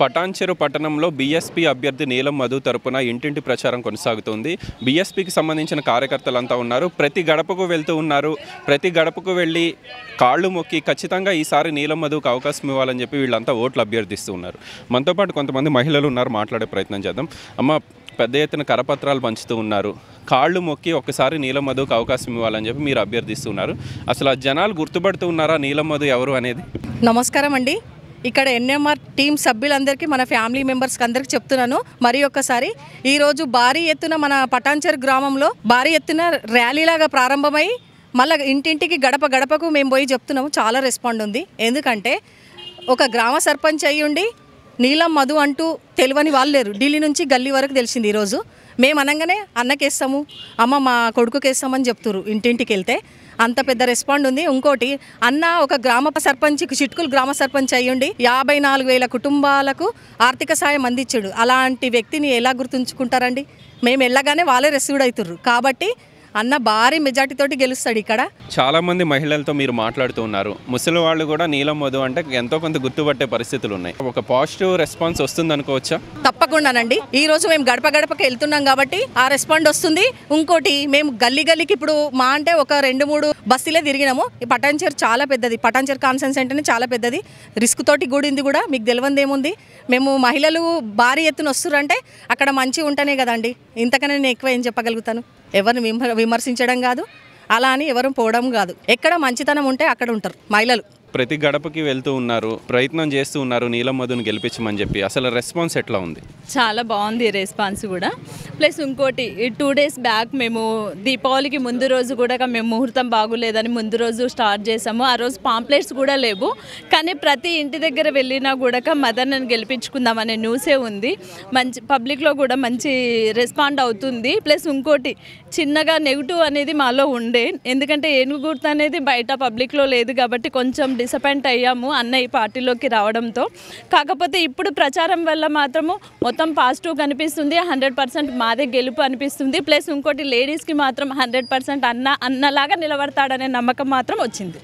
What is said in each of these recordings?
పటాన్చెరు పట్టణంలో బీఎస్పీ అభ్యర్థి నీలం మధు తరపున ఇంటింటి ప్రచారం కొనసాగుతుంది. బీఎస్పీకి సంబంధించిన కార్యకర్తలంతా ఉన్నారు. ప్రతి గడపకు వెళ్తూ ఉన్నారు. ప్రతి గడపకు వెళ్ళి కాళ్ళు మొక్కి ఖచ్చితంగా ఈసారి నీలం మధుకు అవకాశం ఇవ్వాలని చెప్పి వీళ్ళంతా ఓట్లు అభ్యర్థిస్తూ ఉన్నారు. మనతో పాటు కొంతమంది మహిళలు ఉన్నారు, మాట్లాడే ప్రయత్నం చేద్దాం. అమ్మ, పెద్ద ఎత్తున కరపత్రాలు పంచుతూ ఉన్నారు. కాళ్ళు మొక్కి ఒక్కసారి నీలం మధుకు అవకాశం ఇవ్వాలని చెప్పి మీరు అభ్యర్థిస్తున్నారు. అసలు ఆ జనాలు గుర్తుపడుతూ ఉన్నారా నీలం మధు ఎవరు అనేది? నమస్కారం అండి. ఇక్కడ ఎన్ఎంఆర్ టీం సభ్యులందరికీ, మన ఫ్యామిలీ మెంబర్స్కి అందరికీ చెప్తున్నాను మరి ఒక్కసారి, ఈరోజు భారీ ఎత్తున మన పటాన్చెరు గ్రామంలో భారీ ఎత్తున ర్యాలీలాగా ప్రారంభమై మళ్ళీ ఇంటింటికి గడప గడపకు మేము పోయి చెప్తున్నాము. చాలా రెస్పాండ్ ఉంది. ఎందుకంటే ఒక గ్రామ సర్పంచ్ అయ్యుండి నీలం మధు అంటూ తెలియని వాళ్ళు లేరు. ఢిల్లీ నుంచి గల్లీ వరకు తెలిసింది. ఈరోజు మేము అనగానే అన్నకేస్తాము, అమ్మ మా కొడుకుకేస్తామని చెప్తున్నారు. ఇంటింటికి వెళ్తే అంత పెద్ద రెస్పాండ్ ఉంది. ఇంకోటి, అన్న ఒక గ్రామ సర్పంచ్, చిట్కులు గ్రామ సర్పంచ్ అయ్యుండి 54,000 కుటుంబాలకు ఆర్థిక సాయం అందించాడు. అలాంటి వ్యక్తిని ఎలా గుర్తుంచుకుంటారండి? మేము వెళ్ళగానే వాళ్ళే రెస్యూడ్ అవుతుర్రు. కాబట్టి అన్న భారీ మెజార్టీతోటి గెలుస్తాడు. ఇక్కడ చాలా మంది మహిళలతో మీరు మాట్లాడుతూ ఉన్నారు. ముసలి వాళ్ళు కూడా నీలం మధు అంటే ఎంతో కొంత గుర్తుపట్టే పరిస్థితులు ఉన్నాయి. ఒక పాజిటివ్ రెస్పాన్స్ వస్తుంది అనుకోవచ్చా? తప్పకుండానండి. ఈ రోజు మేము గడప గడపకి వెళ్తున్నాం కాబట్టి ఆ రెస్పాండ్ వస్తుంది. ఇంకోటి, మేము గల్లీ గల్లీకి ఇప్పుడు మా అంటే ఒక 2-3 బస్సులే తిరిగినాము. ఈ పటాన్చెరు చాలా పెద్దది. పటాన్చెరు కాన్ఫరెన్స్ సెంటర్ని చాలా పెద్దది. రిస్క్ తోటి కూడింది కూడా. మీకు తెలియదు ఏముంది. మేము మహిళలు భారీ ఎత్తున వస్తురంటే అక్కడ మంచిగా ఉంటేనే కదండి. ఇంతకన్నా నేను ఎక్కువ ఏం చెప్పగలుగుతాను? ఎవరిని విమర్శించడం కాదు, అలా అని ఎవరు పోవడం కాదు. ఎక్కడ మంచితనం ఉంటే అక్కడ ఉంటారు మహిళలు. ప్రతి గడపకి వెళ్తూ ఉన్నారు, ప్రయత్నం చేస్తూ ఉన్నారు నీలం మధుని గెలిపించమని చెప్పి. అసలు రెస్పాన్స్ ఎట్లా ఉంది? చాలా బాగుంది రెస్పాన్స్ కూడా. ప్లస్ ఇంకోటి, 2 days బ్యాక్ మేము దీపావళికి ముందు రోజు కూడా మేము ముహూర్తం బాగులేదని ముందు రోజు స్టార్ట్ చేసాము. ఆ రోజు పాంప్లెట్స్ కూడా లేవు, కానీ ప్రతి ఇంటి దగ్గర వెళ్ళినా కూడా మదర్ని గెలిపించుకుందామనే న్యూసే ఉంది. మంచి పబ్లిక్లో కూడా మంచి రెస్పాండ్ అవుతుంది. ప్లస్ ఇంకోటి, చిన్నగా నెగిటివ్ అనేది మాలో ఉండే, ఎందుకంటే ఏనుగు గుర్తు అనేది బయట పబ్లిక్లో లేదు కాబట్టి కొంచెం డిసప్పాయింట్ అయ్యాము అన్న ఈ పార్టీలోకి రావడంతో. కాకపోతే ఇప్పుడు ప్రచారం వల్ల మాత్రము మొత్తం పాజిటివ్ కనిపిస్తుంది. 100% మాదే గెలుపు అనిపిస్తుంది. ప్లస్ ఇంకోటి, లేడీస్కి మాత్రం 100% అన్నలాగా నిలబడతాడనే నమ్మకం మాత్రం వచ్చింది.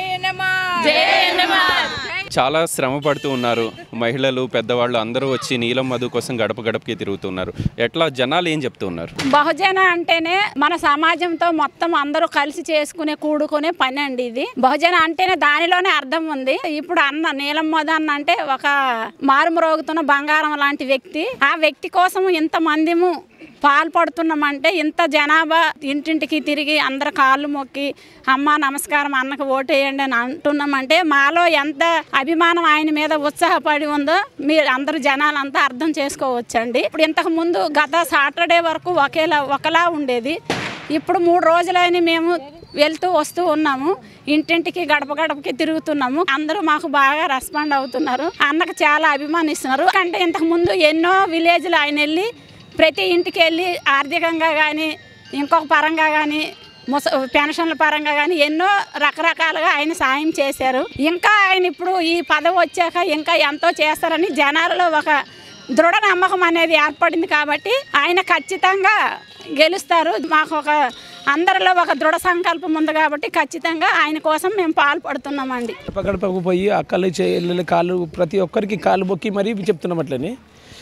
చాలా శ్రమ పడుతూ ఉన్నారు మహిళలు, పెద్దవాళ్ళు అందరూ వచ్చి నీలం మధు కోసం గడప గడపకి తిరుగుతున్నారు. ఎట్లా జనాలు ఏం చెప్తూ ఉన్నారు? బహుజన అంటేనే మన సమాజంతో మొత్తం అందరూ కలిసి చేసుకునే కూడుకునే పని అండి ఇది. బహుజన అంటేనే దానిలోనే అర్థం ఉంది. ఇప్పుడు అన్న నీలం మధు అన్న అంటే ఒక మారుమ్రోగుతున్న బంగారం లాంటి వ్యక్తి. ఆ వ్యక్తి కోసం ఇంతమందిము పాల్పడుతున్నామంటే, ఇంత జనాభా ఇంటింటికి తిరిగి అందరు కాళ్ళు మొక్కి అమ్మ నమస్కారం, అన్నకు ఓటేయండి అని అంటున్నామంటే మాలో ఎంత అభిమానం ఆయన మీద ఉత్సాహపడి ఉందో మీరు అందరు జనాలంతా అర్థం చేసుకోవచ్చండి. ఇప్పుడు ఇంతకు ముందు గత సాటర్డే వరకు ఒకలా ఉండేది. ఇప్పుడు 3 రోజులని మేము వెళ్తూ వస్తూ ఉన్నాము. ఇంటింటికి గడప గడపకి తిరుగుతున్నాము. అందరూ మాకు బాగా రెస్పాండ్ అవుతున్నారు. అన్నకు చాలా అభిమానిస్తున్నారు. అంటే ఇంతకు ముందు ఎన్నో విలేజ్లు ఆయన వెళ్ళి ప్రతి ఇంటికి వెళ్ళి ఆర్థికంగా కానీ ఇంకొక పరంగా కానీ పెన్షన్ల పరంగా కానీ ఎన్నో రకరకాలుగా ఆయన సాయం చేశారు. ఇంకా ఆయన ఇప్పుడు ఈ పదవి వచ్చాక ఇంకా ఎంతో చేస్తారని జనాలలో ఒక దృఢ నమ్మకం అనేది ఏర్పడింది. కాబట్టి ఆయన ఖచ్చితంగా గెలుస్తారు. మాకు ఒక అందరిలో ఒక దృఢ సంకల్పం ఉంది కాబట్టి ఖచ్చితంగా ఆయన కోసం మేము పాల్పడుతున్నామండి. గడపకు పోయి అక్కలు చెల్లెలు కాళ్ళు ప్రతి ఒక్కరికి కాళ్ళు మొక్కి మరీ చెప్తున్నాం. అట్లని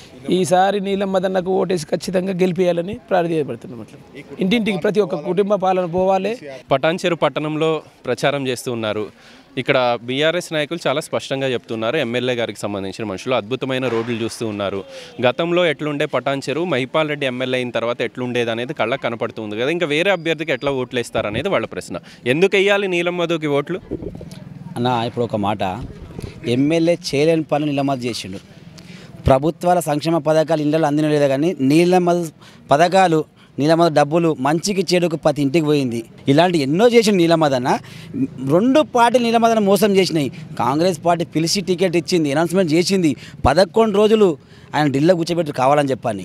ఈసారి నీలం మదన్నకు ఓటేసి ఖచ్చితంగా గెలిపేయాలని ప్రార్థించబడుతున్నాం. అట్లా ఇంటింటికి ప్రతి ఒక్క కుటుంబ పాలన పోవాలి. పటాన్చెరు పట్టణంలో ప్రచారం చేస్తూ ఉన్నారు. ఇక్కడ బీఆర్ఎస్ నాయకులు చాలా స్పష్టంగా చెప్తున్నారు. ఎమ్మెల్యే గారికి సంబంధించిన మనుషులు అద్భుతమైన రోడ్లు చూస్తూ ఉన్నారు. గతంలో ఎట్లుండే పటాన్చెరు, మహిపాల్ రెడ్డి ఎమ్మెల్యే అయిన తర్వాత ఎట్లుండేది అనేది కళ్ళకు కనపడుతుంది కదా. ఇంకా వేరే అభ్యర్థికి ఎట్లా ఓట్లు వేస్తారు అనేది వాళ్ళ ప్రశ్న. ఎందుకు వేయాలి నీలం మధుకి ఓట్లు అన్న? ఇప్పుడు ఒక మాట, ఎమ్మెల్యే చేయలేని పనులు నీలం మధు చేసిండు. ప్రభుత్వాల సంక్షేమ పథకాలు ఇళ్ళలో అందినలేదా కానీ నీలం మధు పథకాలు, నీలం మధు డబ్బులు మంచికి చెడుకు ప్రతి ఇంటికి పోయింది. ఇలాంటి ఎన్నో చేసిన నీలం మధు అన్న. 2 పార్టీలు నీలం మధుని మోసం చేసినాయి. కాంగ్రెస్ పార్టీ పిలిచి టికెట్ ఇచ్చింది, అనౌన్స్మెంట్ చేసింది. 11 రోజులు ఆయన ఢిల్లీలో కూర్చోబెట్టి కావాలని చెప్పని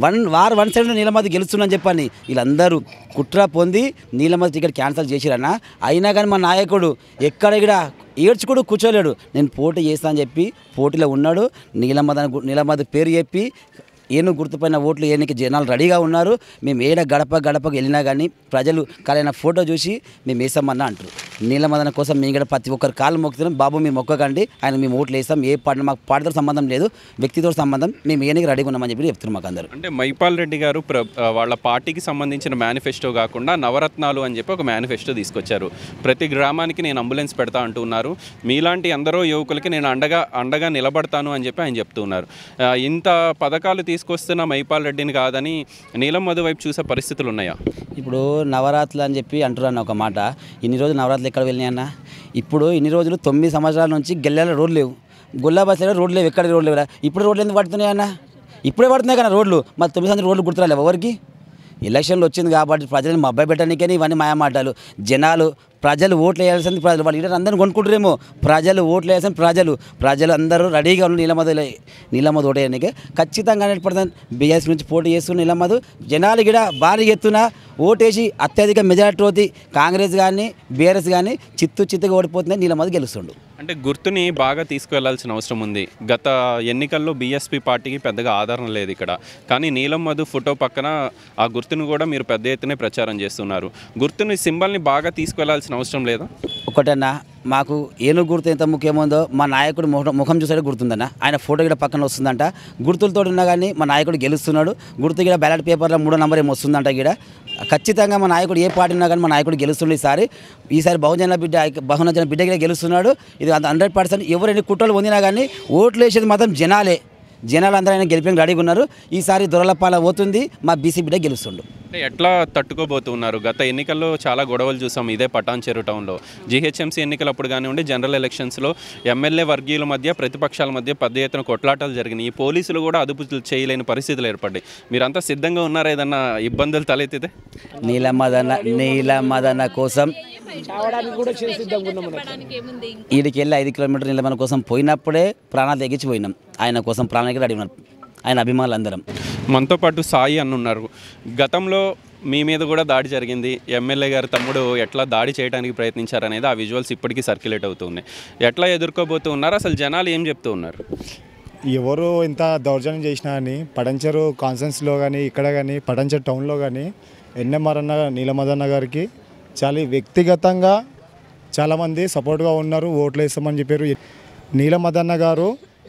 1 సైడ్ నీలం మధు గెలుస్తుందని చెప్పని వీళ్ళందరూ కుట్ర పొంది నీలం మధు టికెట్ క్యాన్సిల్ చేసిరన్న. అయినా కానీ మా నాయకుడు ఎక్కడ ఏడ్చుకుడు కూర్చోలేడు. నేను పోటీ చేస్తా అని చెప్పి పోటీలో ఉన్నాడు. నీలం మధు పేరు చెప్పి ఏనుగు గుర్తుపైన ఓట్లు వేయడానికి జనాలు రెడీగా ఉన్నారు. మేము ఏడ గడపకు వెళ్ళినా కానీ ప్రజలు కాలైన ఫోటో చూసి మేము వేసామన్నా అంటారు. నీలమదన కోసం మేము కూడా ప్రతి ఒక్కరు కాళ్ళు మొక్కుతున్నాం. బాబు మీరు మొక్కకండి, ఆయన మేము ఓట్లు వేస్తాం. ఏ పార్టీ మాకు పార్టీతో సంబంధం లేదు, వ్యక్తితో సంబంధం. మేము ఏనికి రెడీగా ఉన్నామని చెప్పి చెప్తున్నాం మాకు అందరూ. అంటే మైపాల్ రెడ్డి గారు వాళ్ళ పార్టీకి సంబంధించిన మేనిఫెస్టో కాకుండా నవరత్నాలు అని చెప్పి ఒక మేనిఫెస్టో తీసుకొచ్చారు. ప్రతి గ్రామానికి నేను అంబులెన్స్ పెడతా అంటున్నారు. మీలాంటి ఎందరో యువకులకి నేను అండగా నిలబడతాను అని చెప్పి ఆయన చెప్తున్నారు. ఇంత పథకాలు తీసుకొస్తున్న మైపాల్ రెడ్డిని కాదని నీలం మధు వైపు చూసే పరిస్థితులు ఉన్నాయా? ఇప్పుడు నవరాత్రులు అని చెప్పి అంటున్నాను ఒక మాట. ఇన్ని రోజులు నవరాత్రులు ఎక్కడ వెళ్ళినాయన్న? ఇప్పుడు ఇన్ని రోజులు 9 సంవత్సరాల నుంచి గెల్లాల రోడ్లు లేవు, గొల్లా బస్సులో రోడ్లు లేవు, ఎక్కడ రోడ్లు లేవు. ఇప్పుడు రోడ్లు ఎందుకు పడుతున్నాయన్న? ఇప్పుడే పడుతున్నాయి కదా రోడ్లు. మరి 9 సంవత్సరాలు రోడ్లు గుర్తురాలేవు ఎవరికి? ఎలక్షన్లు వచ్చింది కాబట్టి ప్రజలను మబ్బై పెట్టడానికని ఇవన్నీ మాయమాటలు. జనాలు ప్రజలు ఓట్లు వేయాల్సింది ప్రజలు, వాళ్ళు లీడర్ అందరిని కొనుక్కుంటారేమో. ప్రజలు ఓట్లు వేయాల్సింది ప్రజలు అందరూ రెడీగా ఉన్నారు నీలమధు ఓటు వేయడానికి. ఖచ్చితంగా 100% బీఎస్పీ నుంచి పోటీ చేస్తున్న నీలమధు జనాలు కూడా భారీ ఎత్తున ఓటేసి అత్యధిక మెజారిటీ కాంగ్రెస్ కానీ బీఆర్ఎస్ కానీ చిత్తుగా ఓడిపోతుంది. నీలమధు గెలుస్తుండు. అంటే గుర్తుని బాగా తీసుకువెళ్లాల్సిన అవసరం ఉంది. గత ఎన్నికల్లో బీఎస్పీ పార్టీకి పెద్దగా ఆదరణ లేదు ఇక్కడ. కానీ నీలం మధు ఫోటో పక్కన ఆ గుర్తును కూడా మీరు పెద్ద ఎత్తునే ప్రచారం చేస్తున్నారు. గుర్తుని సింబల్ని బాగా తీసుకువెళ్లాల్సిన అవసరం లేదా? ఒకటన్నా, మాకు ఏనుగు గుర్తు ఎంత ముఖ్యమో మా నాయకుడు ముఖం చూసాడే గుర్తుందన్న. ఆయన ఫోటో కూడా పక్కన వస్తుందంట. గుర్తులతో ఉన్నా కానీ మా నాయకుడు గెలుస్తున్నాడు. గుర్తు కూడా బ్యాలెట్ పేపర్లో 3వ నంబర్ ఏమో వస్తుందంట. ఇక్కడ ఖచ్చితంగా మా నాయకుడు ఏ పార్టీ ఉన్నా కానీ మా నాయకుడు గెలుస్తుండే. ఈసారి బహుజన బిడ్డ కూడా గెలుస్తున్నాడు. ఇది 100%. ఎవరు ఎన్ని కుట్రలు పొందినా కానీ ఓట్లు వేసేది మాత్రం జనాలు అందరూ ఆయన గెలిపడానికి రెడీగా ఉన్నారు. ఈసారి దొరలపాల పోతుంది, మా బీసీ బిడ్డ గెలుస్తుండు. అంటే ఎట్లా తట్టుకోబోతున్నారు? గత ఎన్నికల్లో చాలా గొడవలు చూసాం ఇదే పటాన్చెరు టౌన్లో. జీహెచ్ఎంసీ ఎన్నికలప్పుడు కానివ్వండి, జనరల్ ఎలక్షన్స్లో ఎమ్మెల్యే వర్గీయుల మధ్య ప్రతిపక్షాల మధ్య పెద్ద ఎత్తున కొట్లాటాలు జరిగినాయి. పోలీసులు కూడా అదుపు చేయలేని పరిస్థితులు ఏర్పడ్డాయి. మీరంతా సిద్ధంగా ఉన్నారా ఏదన్నా ఇబ్బందులు తలెత్తితే? నీలమదన కోసం ఈడికి వెళ్ళి 5 కిలోమీటర్ల నీలమదన కోసం పోయినప్పుడే ప్రాణాలు తెగించిపోయినాం. ఆయన కోసం ప్రాణానికి రెడీ ఉన్నారు ఆయన అభిమానులు అందరం. మనతో పాటు సాయి అన్నున్నారు. గతంలో మీ మీద కూడా దాడి జరిగింది. ఎమ్మెల్యే గారు తమ్ముడు ఎట్లా దాడి చేయడానికి ప్రయత్నించారనేది ఆ విజువల్స్ ఇప్పటికీ సర్క్యులేట్ అవుతున్నాయి. ఎట్లా ఎదుర్కోబోతూ ఉన్నారు? అసలు జనాలు ఏం చెప్తూ ఉన్నారు? ఎవరు ఎంత దౌర్జన్యం చేసినా కానీ పటంచెరు కాన్ఫరెన్స్లో కానీ ఇక్కడ కానీ పటంచెరు టౌన్లో కానీ ఎన్ఎంఆర్ అన్న నీలమదన్న గారికి చాలా వ్యక్తిగతంగా చాలామంది సపోర్ట్గా ఉన్నారు. ఓట్లు వేస్తామని చెప్పారు. నీలమదన్న గారు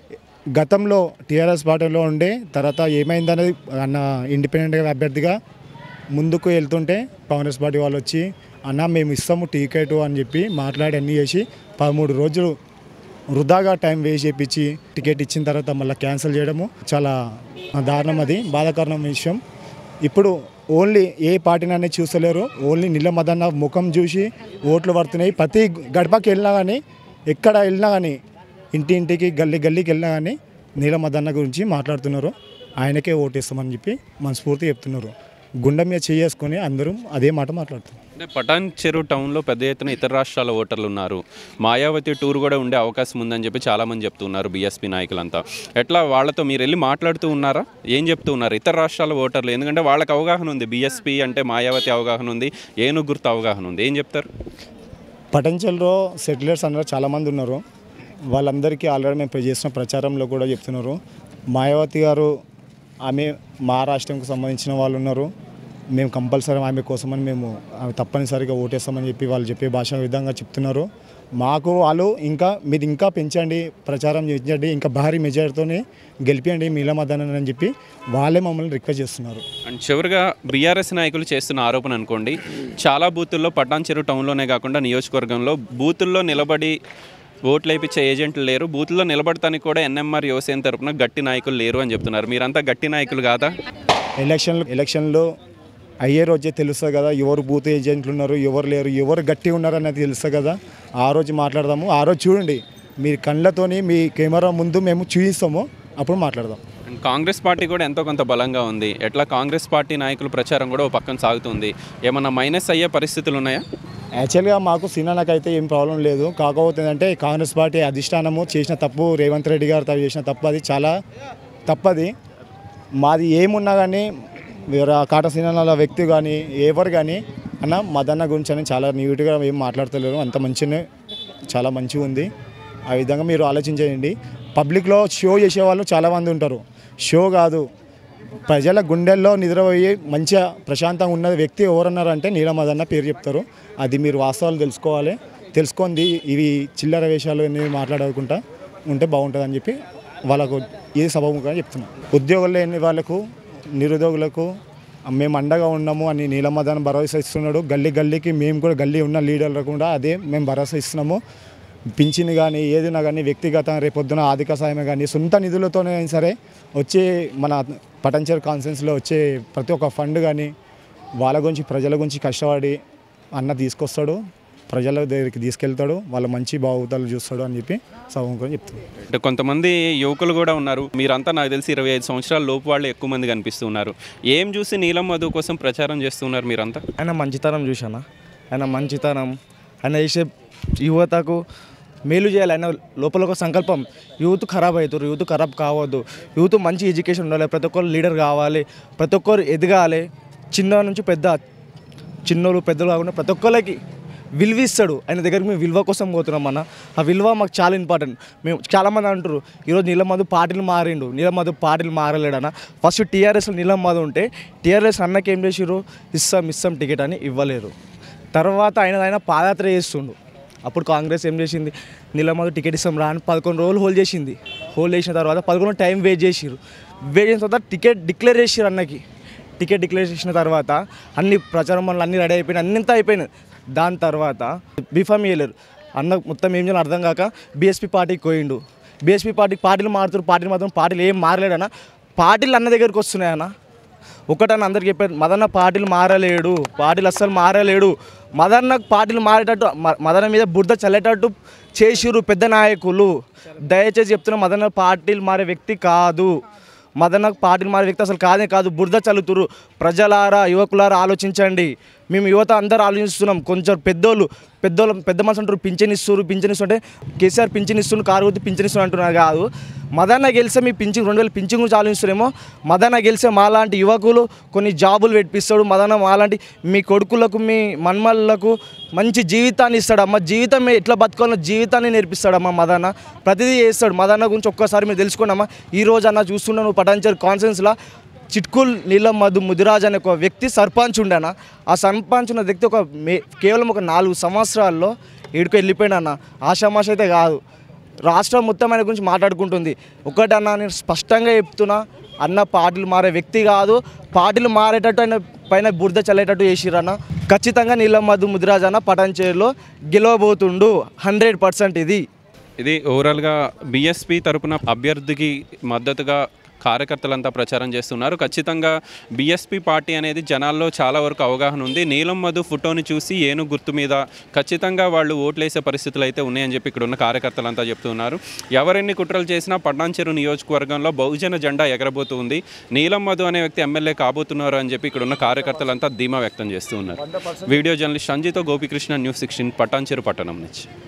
గతంలో టీఆర్ఎస్ పార్టీలో ఉండే తర్వాత ఏమైందనేది అన్న ఇండిపెండెంట్గా అభ్యర్థిగా ముందుకు వెళ్తుంటే కాంగ్రెస్ పార్టీ వాళ్ళు వచ్చి అన్న మేము ఇస్తాము టికెట్ అని చెప్పి మాట్లాడి అన్నీ చేసి 13 రోజులు వృధాగా టైం వేస్ట్ చేయించి టికెట్ ఇచ్చిన తర్వాత మళ్ళీ క్యాన్సిల్ చేయడము చాలా దారుణం. అది బాధాకరమైన విషయం. ఇప్పుడు ఓన్లీ ఏ పార్టీని చూస్తలేరు. ఓన్లీ నీలమదన్న ముఖం చూసి ఓట్లు పడుతున్నాయి. ప్రతి గడపకి వెళ్ళినా కానీ ఎక్కడ వెళ్ళినా కానీ ఇంటికి గల్లీకి వెళ్ళినా కానీ నీలమదన్న గురించి మాట్లాడుతున్నారు. ఆయనకే ఓటేస్తామని చెప్పి మనస్ఫూర్తిగా చెప్తున్నారు. గుండె మీద చేసుకొని అందరూ అదే మాట మాట్లాడుతున్నారు. అంటే పటాన్చెరు టౌన్లో పెద్ద ఎత్తున ఇతర రాష్ట్రాల ఓటర్లు ఉన్నారు. మాయావతి టూర్ కూడా ఉండే అవకాశం ఉందని చెప్పి చాలామంది చెప్తున్నారు బీఎస్పీ నాయకులంతా. ఎట్లా వాళ్ళతో మీరు వెళ్ళి మాట్లాడుతూ ఉన్నారా? ఏం చెప్తూ ఉన్నారు ఇతర రాష్ట్రాల ఓటర్లు? ఎందుకంటే వాళ్ళకి అవగాహన ఉంది, బీఎస్పీ అంటే మాయావతి అవగాహన ఉంది, ఏనుగు గుర్తు అవగాహన ఉంది. ఏం చెప్తారు? పటాన్చెరులో సెటిలర్స్ అందరూ చాలామంది ఉన్నారు. వాళ్ళందరికీ ఆల్రెడీ మేము చేసిన ప్రచారంలో కూడా చెప్తున్నారు. మాయావతి గారు ఆమె మా రాష్ట్రంకి సంబంధించిన వాళ్ళు ఉన్నారు. మేము కంపల్సరీ ఆమె కోసమని మేము తప్పనిసరిగా ఓటేస్తామని చెప్పి వాళ్ళు చెప్పే భాష విధంగా చెప్తున్నారు. మాకు వాళ్ళు మీరు ఇంకా పెంచండి, ప్రచారం చేయించండి, ఇంకా భారీ మెజారిటీతోనే గెలిపియండి నీలమదన అని చెప్పి వాళ్ళే మమ్మల్ని రిక్వెస్ట్ చేస్తున్నారు. అండ్ చివరిగా బీఆర్ఎస్ నాయకులు చేస్తున్న ఆరోపణ అనుకోండి, చాలా బూతుల్లో పటాన్చెరు టౌన్లోనే కాకుండా నియోజకవర్గంలో బూతుల్లో నిలబడి ఓట్లు వేయించే ఏజెంట్లు లేరు, బూత్లో నిలబడటానికి కూడా ఎన్ఎంఆర్ యువసేన తరపున గట్టి నాయకులు లేరు అని చెప్తున్నారు. మీరంతా గట్టి నాయకులు కాదా? ఎలక్షన్లో అయ్యే రోజే తెలుస్తుంది కదా ఎవరు బూత్ ఏజెంట్లు ఉన్నారు, ఎవరు లేరు, ఎవరు గట్టి ఉన్నారు అనేది తెలుస్తుంది కదా. ఆ రోజు మాట్లాడదాము. ఆ రోజు చూడండి, మీ కళ్ళతోని మీ కెమెరా ముందు మేము చూపిస్తాము, అప్పుడు మాట్లాడదాం. కాంగ్రెస్ పార్టీ కూడా ఎంతో కొంత బలంగా ఉంది. ఎట్లా కాంగ్రెస్ పార్టీ నాయకుల ప్రచారం కూడా ఓ పక్కన సాగుతుంది. ఏమన్నా మైనస్ అయ్యే పరిస్థితులు ఉన్నాయా? యాక్చువల్గా మాకు సీనాకైతే ఏం ప్రాబ్లం లేదు. కాకపోతే ఏంటంటే కాంగ్రెస్ పార్టీ అధిష్టానము చేసిన తప్పు, రేవంత్ రెడ్డి గారు చేసిన తప్పు, అది చాలా తప్పది. మాది ఏమున్నా కానీ కాటా సీనాల వ్యక్తి కానీ ఎవరు కానీ అన్న మదన్న గురించి అని చాలా నీట్గా ఏం మాట్లాడతలేరు. అంత మంచిగానే చాలా మంచిగా ఉంది. ఆ విధంగా మీరు ఆలోచించేయండి. పబ్లిక్లో షో చేసేవాళ్ళు చాలామంది ఉంటారు. షో కాదు, ప్రజల గుండెల్లో నిద్రపోయి మంచిగా ప్రశాంతంగా ఉన్న వ్యక్తి ఎవరన్నారంటే నీలం మదన్న పేరు చెప్తారు. అది మీరు వాస్తవాలు తెలుసుకుంది ఇవి చిల్లర వేషాలు అనేవి మాట్లాడకుండా ఉంటే బాగుంటుందని చెప్పి వాళ్ళకు ఇది సభముఖంగా చెప్తున్నాం. ఉద్యోగులు లేని వాళ్ళకు, నిరుద్యోగులకు మేము అండగా ఉన్నాము అని నీలం మదన్న భరోసా ఇస్తున్నాడు. గల్లీకి మేము కూడా గల్లీ ఉన్న లీడర్లకు కూడా అదే మేము భరోసా ఇస్తున్నాము. పింఛన్ కానీ ఏదైనా కానీ వ్యక్తిగతంగా రేపొద్దున ఆర్థిక సాయమే కానీ సొంత నిధులతోనే సరే వచ్చే మన పటాన్చెరు కాన్ఫరెన్స్లో వచ్చే ప్రతి ఒక్క ఫండ్ కానీ వాళ్ళ గురించి ప్రజల గురించి కష్టపడి అన్న తీసుకొస్తాడు, ప్రజల దగ్గరికి తీసుకెళ్తాడు, వాళ్ళ మంచి బాగుతాలు చూస్తాడు అని చెప్పి సభముఖంగా చెప్తున్నాడు. అంటే కొంతమంది యువకులు కూడా ఉన్నారు, మీరంతా నాకు తెలిసి 25 సంవత్సరాల లోపు వాళ్ళు ఎక్కువ మంది కనిపిస్తున్నారు. ఏం చూసి నీలం మధు కోసం ప్రచారం చేస్తున్నారు మీరంతా? ఆయన మంచితనం చూసానా, ఆయన చేసే యువతకు మేలు చేయాలి. ఆయన లోపల ఒక సంకల్పం, యూత్ ఖరాబ్ అవుతారు, యూత్ ఖరాబ్ కావద్దు, యూత్ మంచి ఎడ్యుకేషన్ ఉండాలి, ప్రతి ఒక్కరు లీడర్ కావాలి, ప్రతి ఒక్కరు ఎదగాలి, చిన్న నుంచి పెద్ద, చిన్నోళ్ళు పెద్దలు కాకుండా ప్రతి ఒక్కరికి విలువ ఇస్తాడు. ఆయన దగ్గరికి మేము విలువ కోసం పోతున్నాం అన్న. ఆ విలువ మాకు చాలా ఇంపార్టెంట్. మేము చాలామంది అంటారు ఈరోజు నీలం మధు పార్టీలు మారిండు, నీలం మధు పార్టీలు మారలేడన్న. ఫస్ట్ టీఆర్ఎస్లో నీలం మధు ఉంటే టీఆర్ఎస్ అన్నకి ఏం చేసిర్రు, ఇస్తాం టికెట్ అని ఇవ్వలేరు. తర్వాత ఆయన పాదయాత్ర చేస్తుండు. అప్పుడు కాంగ్రెస్ ఏం చేసింది, నీలం మధు టికెట్ ఇస్తాం రా అని 11 రోజులు హోల్డ్ చేసింది. హోల్డ్ చేసిన తర్వాత 11 టైం వెయిట్ చేసిర్రు. వెయిట్ చేసిన తర్వాత టికెట్ డిక్లేర్ చేసిర్రు అన్నకి. టికెట్ డిక్లేర్ చేసిన తర్వాత అన్ని ప్రచారం పనులు అన్నీ రెడీ అయిపోయినాయి, అన్నింతా అయిపోయినాయి. దాని తర్వాత బీఫామ్ ఇవ్వలేరు అన్న. మొత్తం ఏం చేయాలి అర్థం కాక బీఎస్పీ పార్టీకి పోయిండు. బీఎస్పీ పార్టీలు మారుతారు, పార్టీలు ఏం మారలేడన్న. పార్టీలు అన్న దగ్గరికి వస్తున్నాయన్న. ఒకటన్న అందరికి చెప్పారు, మదన్న పార్టీలు మారలేడు, పార్టీలు అస్సలు మారలేడు. మదన్న పార్టీలు మారేటట్టు, మదన్న మీద బురద చల్లేటట్టు చేసిరు పెద్ద నాయకులు. దయచేసి చెప్తున్నా, మదన్న పార్టీలు మారే వ్యక్తి కాదు, మదన్న పార్టీలు మారే వ్యక్తి అసలు కాదు. బురద చల్లుతురు. ప్రజలారా, యువకులారా ఆలోచించండి. మేము యువత అందరూ ఆలోచిస్తున్నాం. కొంచెం పెద్ద మనుషులు అంటారు పింఛన్ ఇస్తుంటే కేసీఆర్ పింఛన్ ఇస్తుండు, కారు గుర్తు పింఛన్ ఇస్తున్నారు అంటున్నారు కాదు. మదన్న గెలిస్తే మీ 2000 పింఛన్ గురించి ఆలోచిస్తారేమో. మదన్న గెలిస్తే మాలాంటి యువకులు కొన్ని జాబులు పెట్టిస్తాడు. మదన్న మాలాంటి మీ కొడుకులకు, మీ మన్మళ్ళకు మంచి జీవితాన్ని ఇస్తాడమ్మ. జీవితం ఎట్లా బతుకోవాలో జీవితాన్ని నేర్పిస్తాడమ్మ మదన్న. ప్రతిదీ చేస్తాడు. మదన్న గురించి ఒక్కసారి మీరు తెలుసుకోండి అమ్మ. ఈరోజు అన్న చూస్తున్నాను పటాన్చెరు కాన్ఫరెన్స్లో చిట్కుల్ నీలం మధు ముదిరాజ్ అనే ఒక వ్యక్తి సర్పంచ్ ఉండేనా. ఆ సర్పంచ్ ఉన్న వ్యక్తి కేవలం ఒక 4 సంవత్సరాల్లో ఏడుకు వెళ్ళిపోయినా. ఆషామాష అయితే కాదు, రాష్ట్రం మొత్తం ఆయన గురించి మాట్లాడుకుంటుంది. ఒకటన్నా నేను స్పష్టంగా చెప్తున్నా, అన్న పార్టీలు మారే వ్యక్తి కాదు. పార్టీలు మారేటట్టు ఆయన పైన బురద చల్లేటట్టు చేసిరన్న. ఖచ్చితంగా నీలం మధు ముదిరాజ్ అన్న పటాన్చెరులో గెలవబోతుండు 100%. ఇది ఓవరాల్గా బీఎస్పీ తరపున అభ్యర్థికి మద్దతుగా కార్యకర్తలంతా ప్రచారం చేస్తున్నారు. ఖచ్చితంగా బీఎస్పీ పార్టీ అనేది జనాల్లో చాలా వరకు అవగాహన ఉంది. నీలం మధు ఫోటోని చూసి ఏనుగు గుర్తు మీద ఖచ్చితంగా వాళ్ళు ఓట్లేసే పరిస్థితులు అయితే ఉన్నాయని చెప్పి ఇక్కడ ఉన్న కార్యకర్తలంతా చెప్తున్నారు. ఎవరెన్ని కుట్రలు చేసినా పటాన్చెరు నియోజకవర్గంలో బహుజన జెండా ఎగరబోతుంది. నీలం మధు అనే వ్యక్తి ఎమ్మెల్యే కాబోతున్నారు అని చెప్పి ఇక్కడ ఉన్న కార్యకర్తలంతా ధీమా వ్యక్తం చేస్తూ ఉన్నారు. వీడియో జర్నలిస్ట్ సంజయ్తో గోపికృష్ణ, న్యూస్ 16 పటాన్చెరు పట్టణం నుంచి.